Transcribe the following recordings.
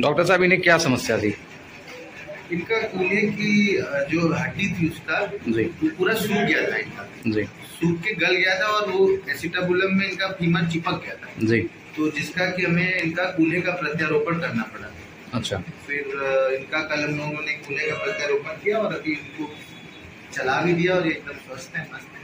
Doctor साहब इन्हें क्या समस्या थी? इनका कूल्हे की जो हड्डी थी उसका जी वो पूरा सूख गया था इनका। जी सूख के गल गया था और वो एसिटाबुलम में इनका फीमर चिपक गया था। जी। तो जिसका कि हमें इनका कूल्हे का प्रत्यारोपण करना पड़ा। अच्छा। फिर इनका कल हम लोगों ने कूल्हे का प्रत्यारोपण किया और अभी इनको चला भी दिया और एकदम स्वस्थ है, मस्त है।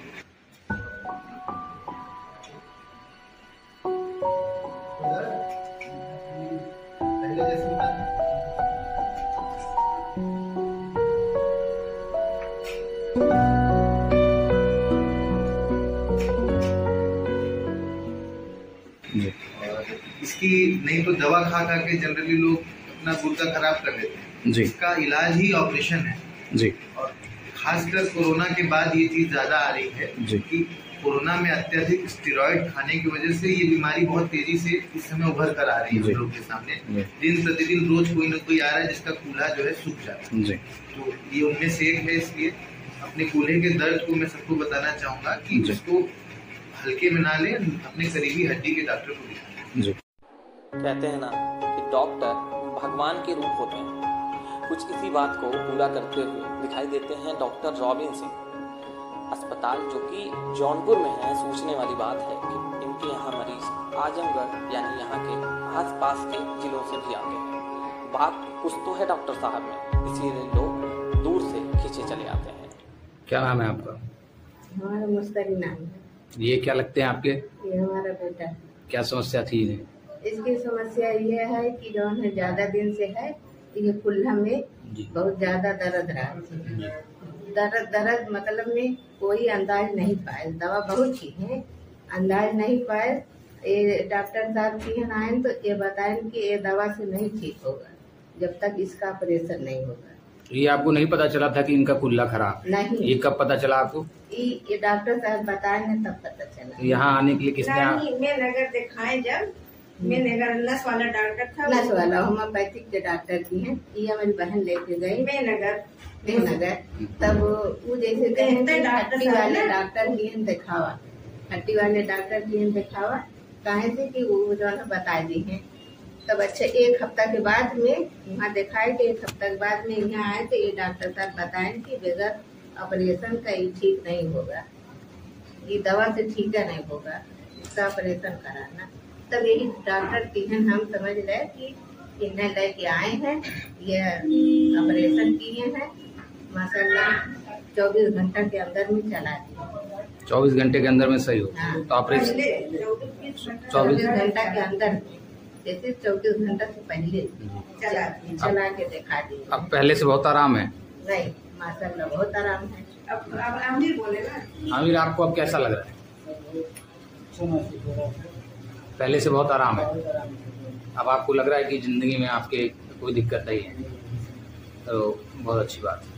और इसकी नहीं तो दवा खा खा के जनरली लोग अपना गुर्दा खराब कर देते हैं जी। इसका इलाज ही ऑपरेशन है जी। और खासकर कोरोना के बाद ये चीज ज्यादा आ रही है जी कि कोरोना में अत्यधिक स्टेरॉइड खाने की वजह से ये बीमारी बहुत तेजी से इस समय उभर कर आ रही है हम लोग के सामने। दिन प्रतिदिन रोज कोई न कोई आ रहा है जिसका कूल्हा जो है सूख जाता है जी। तो ये उनमें से एक है। इसलिए अपने कूल्हे के दर्द को मैं सबको बताना चाहूंगा कि उसको हल्के में ना ले, अपने करीबी हड्डी के डॉक्टर को दिखाएं जी। कहते हैं ना कि डॉक्टर भगवान के रूप होते हैं। कुछ इसी बात को पूरा करते हुए दिखाई देते हैं डॉक्टर रॉबिन सिंह। अस्पताल जो कि जौनपुर में है, सोचने वाली बात है कि इनके यहाँ मरीज आजमगढ़ यानी यहाँ के आसपास के जिलों से भी आते हैं। बात कुछ तो है डॉक्टर साहब में, इसीलिए लोग दूर से खींचे चले आते हैं। क्या नाम है आपका? हमारा मुस्तरी नाम है। ये क्या लगते हैं आपके? ये हमारा बेटा। क्या समस्या थी इन्हें? इसकी समस्या ये है कि जो है ज्यादा दिन से है, ये कुल्हा में बहुत ज्यादा दर्द रहा। दर्द मतलब में कोई अंदाज नहीं पाए, दवा बहुत की है, अंदाज नहीं पाए। ये डॉक्टर साहब की आए तो ये बताएं कि ये दवा से नहीं ठीक होगा जब तक इसका ऑपरेशन नहीं होगा। ये आपको नहीं पता चला था कि इनका कुल्ला खराब? नहीं। ये कब पता चला आपको? ये डॉक्टर साहब बताए न तब पता चला। यहाँ आने के लिए किसने? मैं नगर दिखाए जब मैं नगर नस वाला डॉक्टर था, नस वाला होम्योपैथिक के डॉक्टर की है। ये हमारी बहन लेके गई मैं नगर तब वो जैसे हड्डी वाले डॉक्टर की दिखावा, हड्डी वाले डॉक्टर की दिखावा कहे से कि वो जो है बता दी है। तब अच्छा एक हफ्ता के बाद में वहाँ दिखाए थे, एक हफ्ता के बाद में यहाँ आए तो ये डॉक्टर साहब बताए कि बगैर ऑपरेशन का ये ठीक नहीं होगा, ये दवा से ठीक नहीं होगा, इसका ऑपरेशन कराना। तब यही डॉक्टर की हम समझ रहे कि इन्हें लेके आए हैं, ये ऑपरेशन किए हैं, माशाल्लाह 24 घंटा के अंदर में चला दिया। 24 घंटे के अंदर में सही हो? हाँ। तो ऑपरेशन 24 घंटा के अंदर, जैसे 24 घंटा से पहले चला के दिखा दिया। अब पहले से बहुत आराम है? नहीं, माशाल्लाह बहुत आराम है। अब आमिर बोले ना। आमिर, आपको अब कैसा लग रहा है? पहले से बहुत आराम है। अब आपको लग रहा है कि जिंदगी में आपके कोई दिक्कत नहीं है, तो बहुत अच्छी बात है।